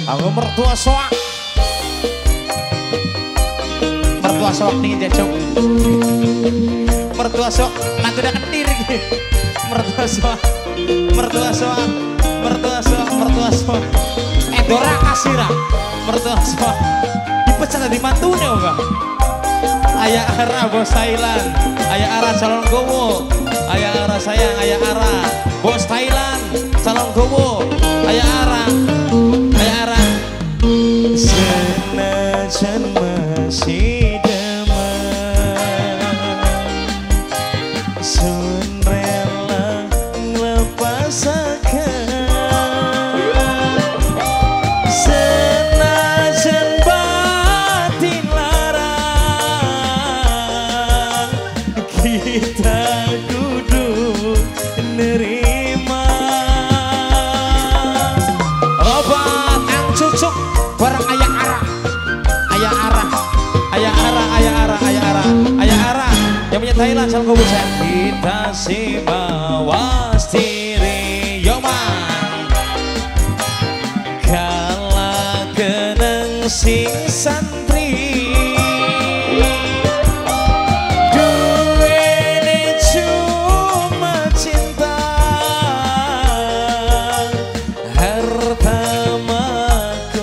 Aku mertua soak. Mertua soak nih jajong. Mertua soak nanti udah kendir. Mertua soak. Mertua soak. Mertua soak. Mertua soak. Dora kasira. Mertua soak. Dipecat di mantunya enggak? Ayah Ara bos Thailand. Ayah Ara calon gowo. Ayah Ara sayang. Ayah Ara bos Thailand calon gowo. Ayah Ara. Ayah Ara. Senajan masih damai, sun rela ngelepas akal. Senajan batin larang, kita kudu nerima. Obat ang cucuk bareng Ayah Ara. Ayah Ara. Ayah Ara. Ayah Ara. Ayah Ara. Ayah Ara yang punya Thailand salam kubusan. Kita si bawas diri yoman kala keneng sing santri. Duwene cuma cinta, harta maku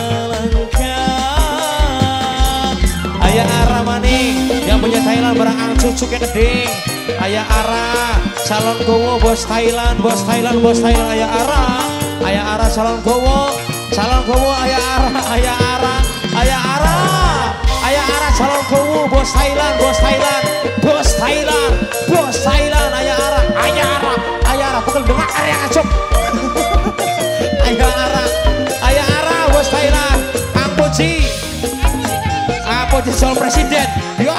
lalangkan. Ayah Ara maning yang punya Thailand barang ang cucuk yang gede. Ayah Ara calon gowo bos Thailand. Bos Thailand. Bos Thailand. Ayah Ara. Ayah Ara calon gowo. Calon gowo Ayah Ara. Ayah Ara. Ayah Ara. Ayah Ara calon gowo bos Thailand. Bos Thailand. Bos Thailand. Bos Thailand. Ayah Ara. Ayah Ara. Ayah Ara pukul dengar area ngacok. Ayah Ara. Ayah Ara bos Thailand. Ang Puji. Ang Puji calon presiden. Ya.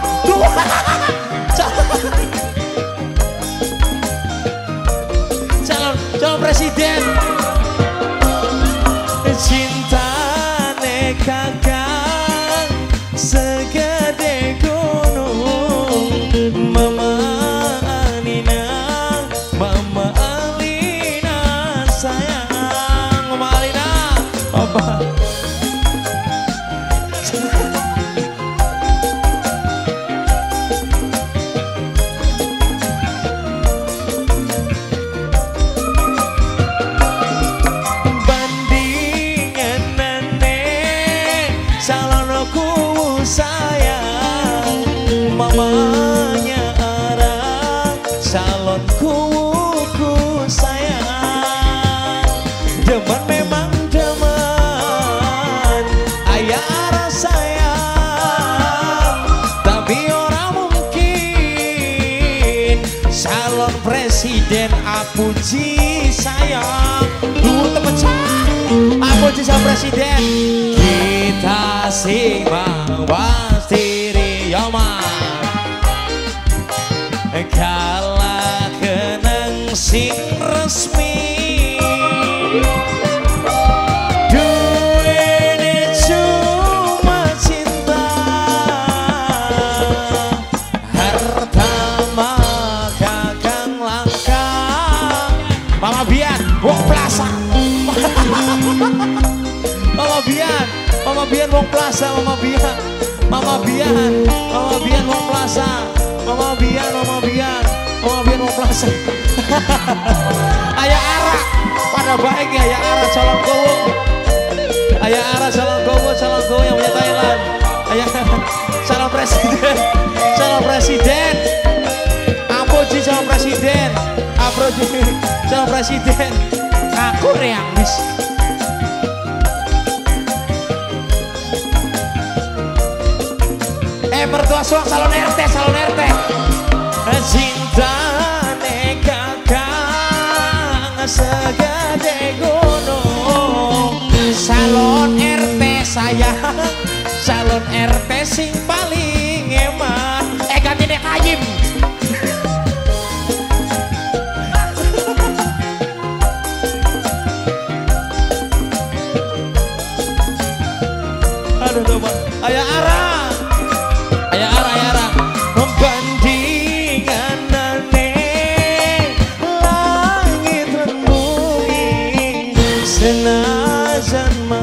Calon presiden. Cinta ne kakak segede gunung. Mama Alina, Mama Alina sayang. Mama Alina apa? Mamanya Ara calon kuku sayang. Demen memang demen Ayah Ara sayang, tapi orang mungkin calon presiden Apuji sayang. Dulu temen Apuji calon presiden. Kita sing bawas diri yoman kala kenang sing resmi. Duwene cuma cinta, harta maka kang langka. Mama Bian wong plaza. Mama Bian. Mama Bian wong plaza. Mama Bian. Mama Bian. Mama Bian wong plaza. Mama Bian, Mama Bian, Mama Bian mau plaza. Ayah Ara, pada baik ya Ayah Ara calon gowo. Ayah Ara calon gowo yang punya Thailand. Ayah calon presiden, calon presiden. Apuji calon presiden, Apuji calon presiden. Aku reang bis. Mertua suang salon RT, salon RT. Cinta ne kakang segede gunung. Salon RT sayang, salon RT sing paling eman. Ganti dek Kayim. Aduh teman, Ayah Ara. Ayah Ara, Ayah Ara. Membandingan nane langit rembui senajan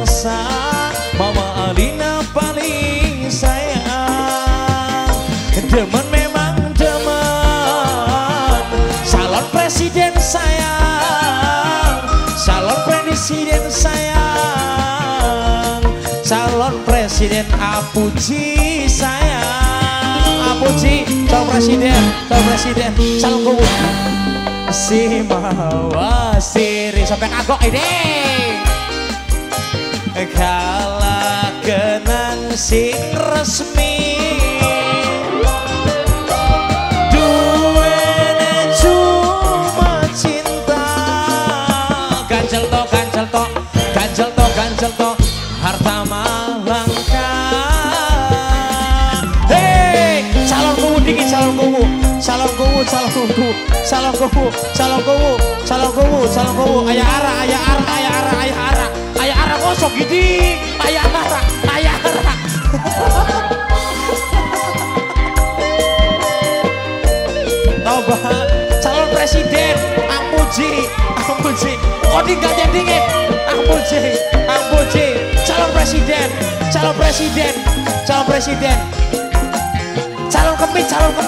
presiden Apuji sayang, Apuji calon presiden calon kubu si mawasiri sampai kagok ini kalah kenang sing resmi duwene cuma cinta ganjel to harta malangka. Hei calon kubu dingin calon kubu ayah ara kosong gini ayah ara tahu bah calon presiden Apuji kok tinggal dingin Apuji calon presiden calon kemit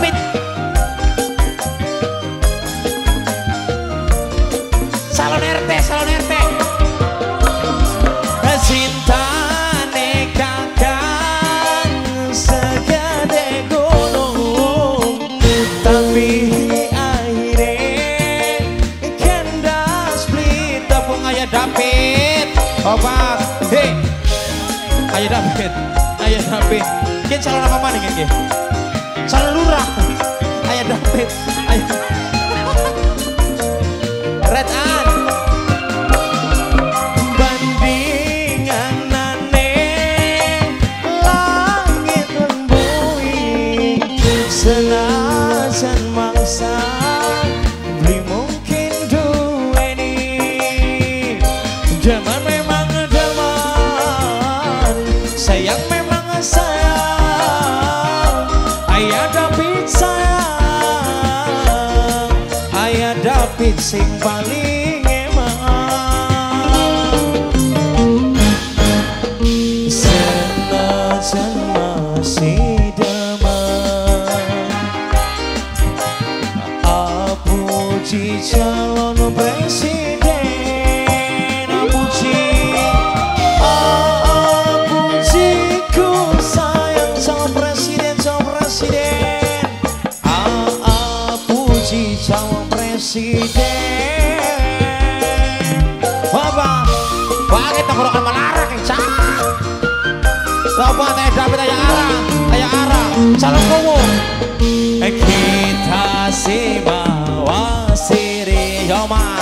calon RT cintane kakang segede gunung tapi akhirnya kandas beli tepung ayah David obat hei ayah David ini calon apa mana ini calon lurah ayah David Red An senajan mangsa beli mungkin duweni deman memang deman sayang memang sayang ayah David sing paling emang senajan masih Apuji calon presiden Apuji ku sayang calon presiden Apuji calon presiden Bapak banget tenggorokan melarang yang cah Bapak David ayah ara calon kubu kita si mawasiri yoma